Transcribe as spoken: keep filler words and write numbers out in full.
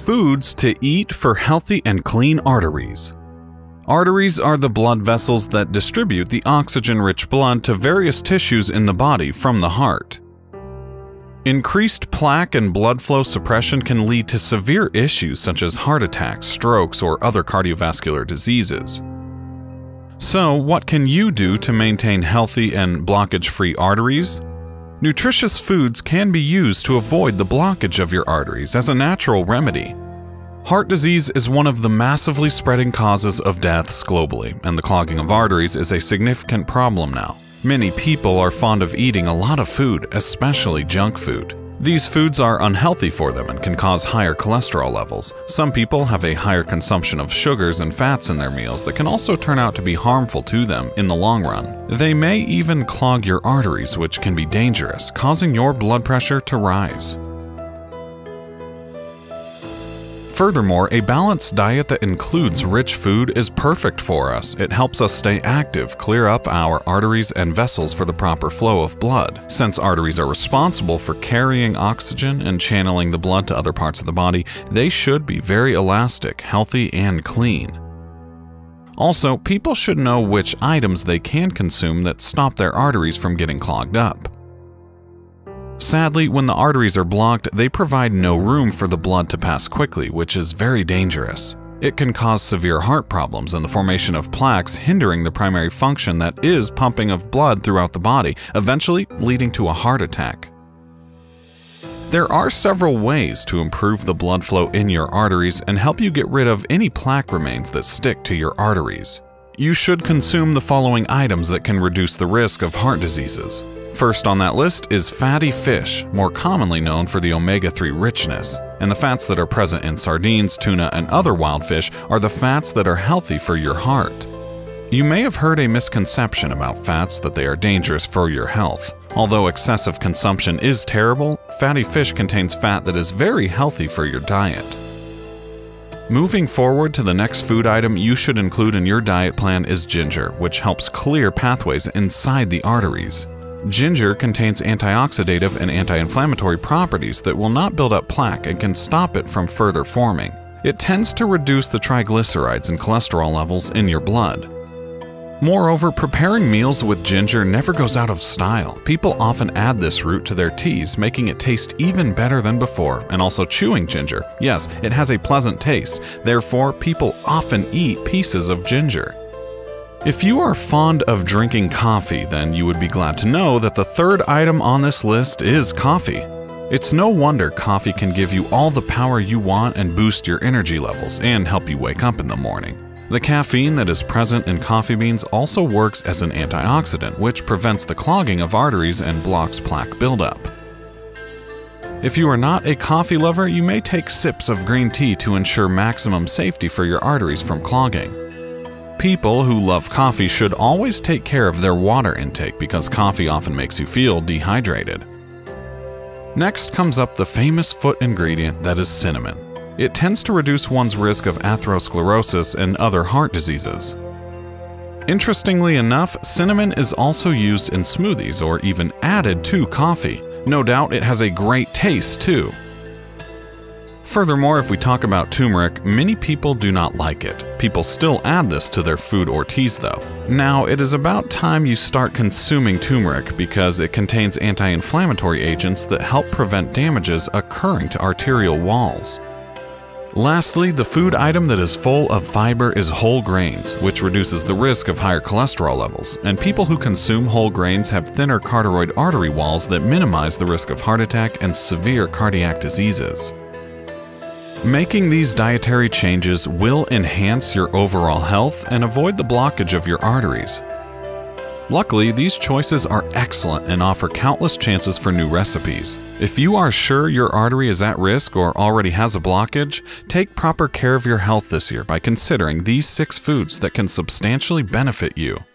Foods to eat for healthy and clean arteries. Arteries are the blood vessels that distribute the oxygen-rich blood to various tissues in the body from the heart. Increased plaque and blood flow suppression can lead to severe issues such as heart attacks, strokes, or other cardiovascular diseases. So, what can you do to maintain healthy and blockage-free arteries? Nutritious foods can be used to avoid the blockage of your arteries as a natural remedy. Heart disease is one of the massively spreading causes of deaths globally, and the clogging of arteries is a significant problem now. Many people are fond of eating a lot of food, especially junk food. These foods are unhealthy for them and can cause higher cholesterol levels. Some people have a higher consumption of sugars and fats in their meals that can also turn out to be harmful to them in the long run. They may even clog your arteries, which can be dangerous, causing your blood pressure to rise. Furthermore, a balanced diet that includes rich food is perfect for us. It helps us stay active, clear up our arteries and vessels for the proper flow of blood. Since arteries are responsible for carrying oxygen and channeling the blood to other parts of the body, they should be very elastic, healthy, and clean. Also, people should know which items they can consume that stop their arteries from getting clogged up. Sadly, when the arteries are blocked, they provide no room for the blood to pass quickly, which is very dangerous. It can cause severe heart problems and the formation of plaques, hindering the primary function that is pumping of blood throughout the body, eventually leading to a heart attack. There are several ways to improve the blood flow in your arteries and help you get rid of any plaque remains that stick to your arteries. You should consume the following items that can reduce the risk of heart diseases. First on that list is fatty fish, more commonly known for the omega three richness. And the fats that are present in sardines, tuna, and other wild fish are the fats that are healthy for your heart. You may have heard a misconception about fats that they are dangerous for your health. Although excessive consumption is terrible, fatty fish contains fat that is very healthy for your diet. Moving forward to the next food item you should include in your diet plan is ginger, which helps clear pathways inside the arteries. Ginger contains antioxidative and anti-inflammatory properties that will not build up plaque and can stop it from further forming. It tends to reduce the triglycerides and cholesterol levels in your blood. Moreover, preparing meals with ginger never goes out of style. People often add this root to their teas, making it taste even better than before, and also chewing ginger. Yes, it has a pleasant taste. Therefore, people often eat pieces of ginger. If you are fond of drinking coffee, then you would be glad to know that the third item on this list is coffee. It's no wonder coffee can give you all the power you want and boost your energy levels and help you wake up in the morning. The caffeine that is present in coffee beans also works as an antioxidant, which prevents the clogging of arteries and blocks plaque buildup. If you are not a coffee lover, you may take sips of green tea to ensure maximum safety for your arteries from clogging. People who love coffee should always take care of their water intake because coffee often makes you feel dehydrated. Next comes up the famous foot ingredient that is cinnamon. It tends to reduce one's risk of atherosclerosis and other heart diseases. Interestingly enough, cinnamon is also used in smoothies or even added to coffee. No doubt it has a great taste too. Furthermore, if we talk about turmeric, many people do not like it. People still add this to their food or teas though. Now, it is about time you start consuming turmeric because it contains anti-inflammatory agents that help prevent damages occurring to arterial walls. Lastly, the food item that is full of fiber is whole grains, which reduces the risk of higher cholesterol levels, and people who consume whole grains have thinner carotid artery walls that minimize the risk of heart attack and severe cardiac diseases. Making these dietary changes will enhance your overall health and avoid the blockage of your arteries. Luckily, these choices are excellent and offer countless chances for new recipes. If you are sure your artery is at risk or already has a blockage, take proper care of your health this year by considering these six foods that can substantially benefit you.